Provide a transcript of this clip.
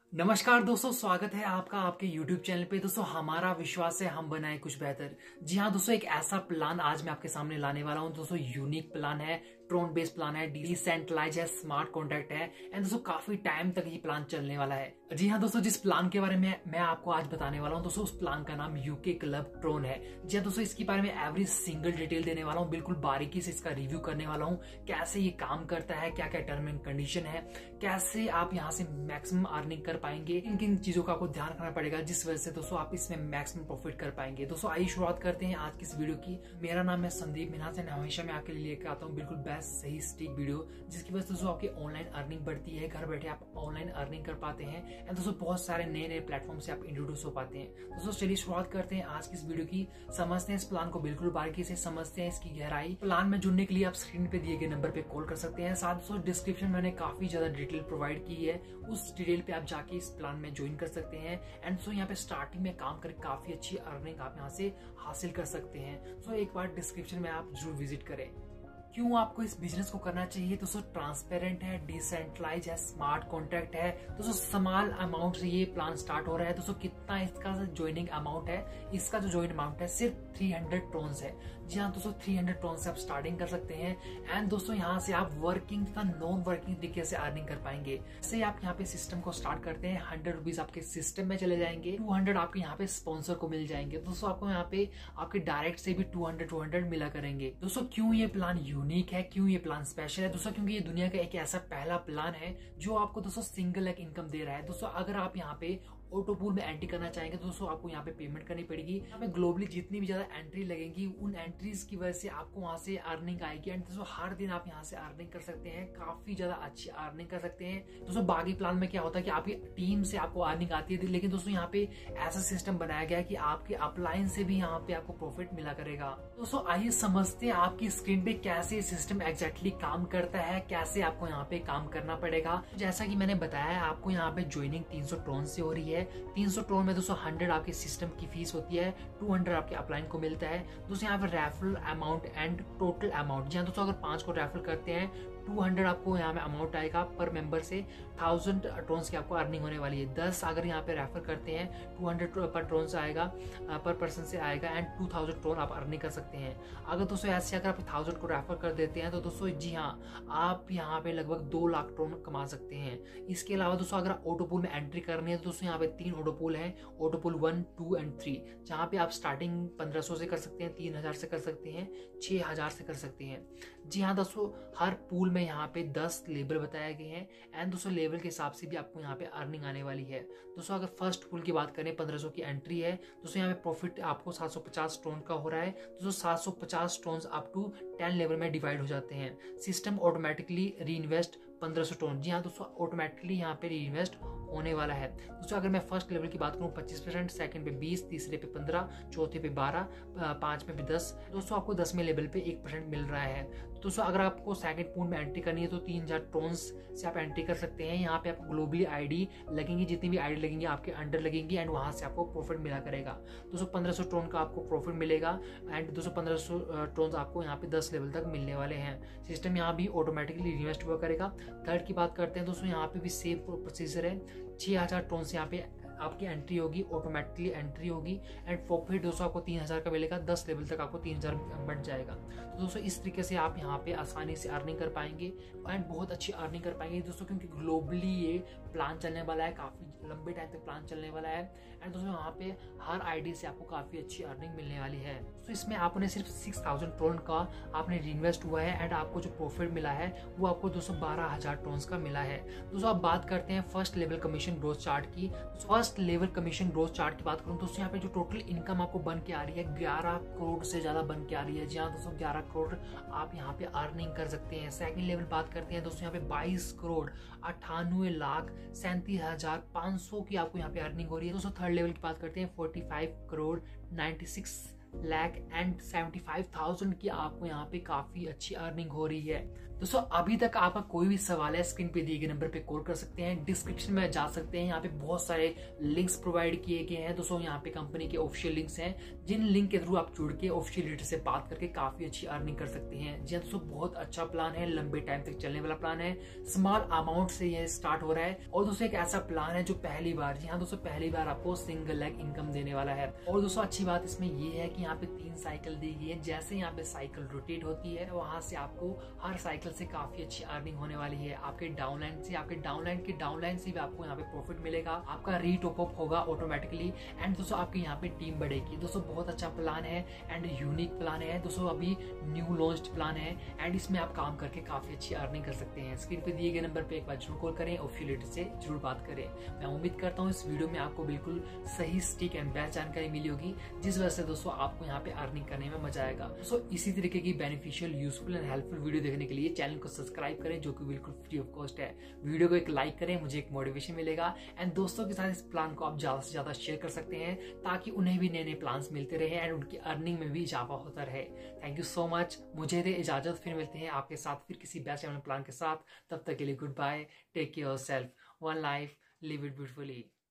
नमस्कार दोस्तों, स्वागत है आपका आपके YouTube चैनल पे। दोस्तों, हमारा विश्वास है हम बनाए कुछ बेहतर। जी हाँ दोस्तों, एक ऐसा प्लान आज मैं आपके सामने लाने वाला हूँ। दोस्तों, यूनिक प्लान है, ट्रोन बेस्ड प्लान है, डिसेंट्रलाइज है, स्मार्ट कॉन्ट्रैक्ट है एंड दोस्तों काफी टाइम तक ये प्लान चलने वाला है। जी हाँ दोस्तों, जिस प्लान के बारे में मैं आपको आज बताने वाला हूँ दोस्तों, उस प्लान का नाम यूके क्लब ट्रोन है। जी हाँ दोस्तों, इसके बारे में एवरी सिंगल डिटेल देने वाला हूँ, बिल्कुल बारीकी से इसका रिव्यू करने वाला हूँ। कैसे ये काम करता है, क्या क्या टर्म एंड कंडीशन है, कैसे आप यहाँ से मैक्सिमम अर्निंग कर पाएंगे, किन किन चीजों का आपको ध्यान रखना पड़ेगा जिस वजह से दोस्तों आप इसमें मैक्सिमम प्रॉफिट कर पाएंगे। दोस्तों आइए शुरुआत करते हैं आज की इस वीडियो की। मेरा नाम है संदीप मिन्हास से, हमेशा मैं आपके लिए लेकर आता हूँ बिल्कुल बेस्ट सही स्टिक वीडियो, जिसकी वजह से दोस्तों आपकी ऑनलाइन अर्निंग बढ़ती है, घर बैठे आप ऑनलाइन अर्निंग कर पाते हैं एंड दोस्तों बहुत सारे नए नए प्लेटफॉर्म से आप इंट्रोड्यूस हो पाते हैं। दोस्तों चलिए शुरुआत करते हैं आज की इस वीडियो की, समझते हैं इस प्लान को बिल्कुल बारीकी से, समझते हैं इसकी गहराई। प्लान में जुड़ने के लिए आप स्क्रीन पे दिए गए नंबर पे कॉल कर सकते हैं। साथ दोस्तों डिस्क्रिप्शन में मैंने काफी ज्यादा डिटेल प्रोवाइड की है, उस डिटेल पे आप जाके इस प्लान में ज्वाइन कर सकते हैं एंड सो यहाँ पे स्टार्टिंग में काम करके काफी अच्छी अर्निंग आप यहाँ से हासिल कर सकते हैं। सो एक बार डिस्क्रिप्शन में आप जरूर विजिट करें। क्यों आपको इस बिजनेस को करना चाहिए दोस्तों? ट्रांसपेरेंट है, डिसेंट्रलाइज है, स्मार्ट कॉन्ट्रैक्ट है। दोस्तों स्मॉल अमाउंट से ये प्लान स्टार्ट हो रहा है। दोस्तों कितना इसका ज्वाइनिंग अमाउंट है? इसका जो ज्वाइन अमाउंट है सिर्फ 300 ट्रोन्स है। जी हाँ दोस्तों, 300 ट्रोन से आप स्टार्टिंग कर सकते हैं एंड दोस्तों यहाँ से आप वर्किंग तथा नॉन वर्किंग तरीके से अर्निंग कर पाएंगे। जैसे आप यहाँ पे सिस्टम को स्टार्ट करते हैं, 100 रुपीज आपके सिस्टम में चले जाएंगे, 200 आपके यहाँ पे स्पॉन्सर को मिल जाएंगे। दोस्तों आपको यहाँ पे आपके डायरेक्ट से भी 200 मिला करेंगे। दोस्तों क्यों ये प्लान यूनिक है, क्यों ये प्लान स्पेशल है? दोस्तों क्योंकि ये दुनिया का एक ऐसा पहला प्लान है जो आपको दोस्तों सिंगल लाख इनकम दे रहा है। दोस्तों अगर आप यहाँ पे ऑटोपूल में एंट्री करना चाहेंगे तो दोस्तों आपको यहाँ पे पेमेंट करनी पड़ेगी। यहाँ पे ग्लोबली जितनी भी ज्यादा एंट्री लगेंगी, उन एंट्रीज की वजह से आपको वहां से अर्निंग आएगी एंड दोस्तों हर दिन आप यहाँ से अर्निंग कर सकते हैं, काफी ज्यादा अच्छी अर्निंग कर सकते हैं। दोस्तों बाकी प्लान में क्या होता है कि आपकी टीम से आपको अर्निंग आती है, लेकिन दोस्तों यहाँ पे ऐसा सिस्टम बनाया गया है कि आपके अपलाइन से भी यहाँ पे आपको प्रॉफिट मिला करेगा। दोस्तों आइए समझते हैं आपकी स्क्रीन पे कैसे सिस्टम एग्जैक्टली काम करता है, कैसे आपको यहाँ पे काम करना पड़ेगा। जैसा कि मैंने बताया, आपको यहाँ पे ज्वाइनिंग 300 ट्रोन से हो रही है। 300 ट्रोन में दोस्तों 100 आपके सिस्टम की फीस होती है, 200 आपके अपलाइन को मिलता है। दोस्तों यहाँ पे referral amount and total amount, जी हाँ दोस्तों अगर 5 को रेफर करते हैं 200 आपको यहाँ पे अमाउंट आएगा पर मेंबर से, 1000 ट्रोन्स की आपको अर्निंग होने वाली है। 10 अगर यहाँ पे रेफर करते हैं 200 पर ट्रोन से आएगा, पर पर्सन से आएगा एंड 2000 ट्रोन आप अर्निंग कर सकते हैं। अगर दोस्तों ऐसे अगर आप 1000 को रेफर कर देते हैं तो दोस्तों जी हाँ आप यहाँ पे लगभग 2 लाख ट्रोन कमा सकते हैं। इसके अलावा दोस्तों अगर ऑटोपूल में एंट्री करनी है तो दोस्तों यहाँ पे 3 ऑटोपूल है, ऑटोपूल 1, 2 एंड 3, जहाँ पे आप स्टार्टिंग 1500 से कर सकते हैं, 3000 से कर सकते हैं, 6000 से कर सकते हैं। जी हाँ दोस्तों, हर पूल में यहाँ पे 10 लेवल बताए गए हैं एंड दोस्तों लेवल के हिसाब से भी आपको यहाँ पे अर्निंग आने वाली है। दोस्तों अगर फर्स्ट पूल की बात करें 1500 की एंट्री है, दोस्तों यहाँ पे प्रॉफिट आपको 750 ट्रोन का हो रहा है। दोस्तों 750 ट्रोन अप टू 10 लेवल में डिवाइड हो जाते हैं। System automatically reinvest 1500 Tron, जी हाँ दोस्तों ऑटोमेटिकली यहाँ पे री इन्वेस्ट होने वाला है। दोस्तों अगर मैं फर्स्ट लेवल की बात करूँ 25%, सेकंड पे 20, तीसरे पे 15, चौथे पे 12, 5 पे 10, दोस्तों आपको 10वें लेवल पे 1% मिल रहा है। दोस्तों अगर आपको सेकंड पूल में एंट्री करनी है तो 3000 ट्रोन्स से आप एंट्री कर सकते हैं। यहाँ पे आपको ग्लोबली आईडी लगेंगी, जितनी भी आईडी लगेंगी आपके अंडर लगेंगी एंड वहां से आपको प्रॉफिट मिला करेगा। दोस्तों 1500 ट्रोन का आपको प्रॉफिट मिलेगा एंड दोस्तों 1500 ट्रोन्स आपको यहाँ पे 10 लेवल तक मिलने वाले हैं। सिस्टम यहाँ भी ऑटोमेटिकली इन्वेस्ट हुआ करेगा। थर्ड की बात करते हैं दोस्तों, यहाँ पे भी सेम प्रोसीजर है, 6000 ट्रोन से यहाँ पे आपकी एंट्री होगी, ऑटोमेटिकली एंट्री होगी एंड प्रॉफिट दोस्तों आपको 3000 का मिलेगा, 10 लेवल तक आपको 3000 बढ़ जाएगा। तो दोस्तों इस तरीके से आप यहाँ पे आसानी से अर्निंग कर पाएंगे एंड बहुत अच्छी अर्निंग कर पाएंगे दोस्तों, क्योंकि ग्लोबली ये प्लान चलने वाला है, काफी लंबे टाइम तक प्लान चलने वाला है एंड दोस्तों यहाँ पे हर आईडी से आपको काफी अच्छी अर्निंग मिलने वाली है। तो इसमें आपने सिर्फ 6000 ट्रोन का आपने इन्वेस्ट हुआ है एंड आपको जो प्रॉफिट मिला है वो आपको दोस्तों 12000 ट्रोन्स का मिला है। दोस्तों आप बात करते हैं first level commission growth chart की। First level commission growth chart की बात करूं तो यहाँ पे जो टोटल इनकम आपको बन के आ रही है 11 करोड़ से ज्यादा बन के आ रही है। जी हाँ दोस्तों 11 करोड़ आप यहाँ पे अर्निंग कर सकते हैं। सेकंड लेवल बात करते हैं दोस्तों, यहाँ पे 22 करोड़ 98,37,500 की आपको यहाँ पे अर्निंग हो रही है। दोस्तों थर्ड लेवल की बात करते हैं 45 करोड़ 96 लाख एंड 75,000 की आपको यहाँ पे काफी अच्छी अर्निंग हो रही है। दोस्तों अभी तक आपका कोई भी सवाल है, स्क्रीन पे दिए गए नंबर पे कॉल कर सकते हैं, डिस्क्रिप्शन में जा सकते हैं, यहाँ पे बहुत सारे लिंक्स प्रोवाइड किए गए हैं। दोस्तों यहाँ पे कंपनी के ऑफिशियल लिंक्स हैं, जिन लिंक के थ्रू आप जुड़ के ऑफिशियल लीडर से बात करके काफी अच्छी अर्निंग कर सकते हैं। जी दोस्तों बहुत अच्छा प्लान है, लंबे टाइम तक चलने वाला प्लान है, स्मॉल अमाउंट से यह स्टार्ट हो रहा है। और दोस्तों एक ऐसा प्लान है जो पहली बार, जी हाँ दोस्तों पहली बार आपको सिंगल लेग इनकम देने वाला है। और दोस्तों अच्छी बात इसमें ये है कि यहाँ पे 3 साइकिल दी गई है। जैसे यहाँ पे साइकिल रोटेट होती है, वहां से आपको हर साइकिल से काफी अच्छी अर्निंग होने वाली है। आपके डाउनलाइन से, आपके डाउनलाइन से भी आपको यहाँ पे प्रॉफिट मिलेगा, आपका रीटॉप अप होगा ऑटोमेटिकली। एंड दोस्तों आपकी यहाँ पे टीम बढ़ेगी। दोस्तों बहुत अच्छा प्लान है एंड यूनिक प्लान है। दोस्तों अभी न्यू लॉन्च्ड प्लान है एंड इसमें आप काम करके काफी अच्छी अर्निंग कर सकते हैं। स्क्रीन पे दिए गए नंबर पे एक बार जरूर कॉल करें, ऑफिशियल से जरूर बात करें। मैं उम्मीद करता हूँ इस वीडियो में आपको बिल्कुल सही स्टिक एंड बेस्ट जानकारी मिली होगी, जिस वजह से दोस्तों आपको यहाँ पे अर्निंग करने में मजा आएगा। दोस्तों इसी तरीके की beneficial, useful and helpful video देखने के लिए चैनल को सब्सक्राइब करें, जो कि बिल्कुल फ्री ऑफ कॉस्ट है। वीडियो को एक लाइक करें, मुझे एक मोटिवेशन मिलेगा। एंड दोस्तों के साथ इस प्लान को आप ज्यादा से ज्यादा शेयर कर सकते हैं, ताकि उन्हें भी नए नए प्लान्स मिलते रहे एंड उनकी अर्निंग में भी इजाफा होता रहे। Thank you so much. मुझे दे इजाजत, फिर मिलते हैं आपके साथ फिर किसी बेस्ट प्लान के साथ। तब तक के लिए goodbye, take care yourself, one life, live it beautifully.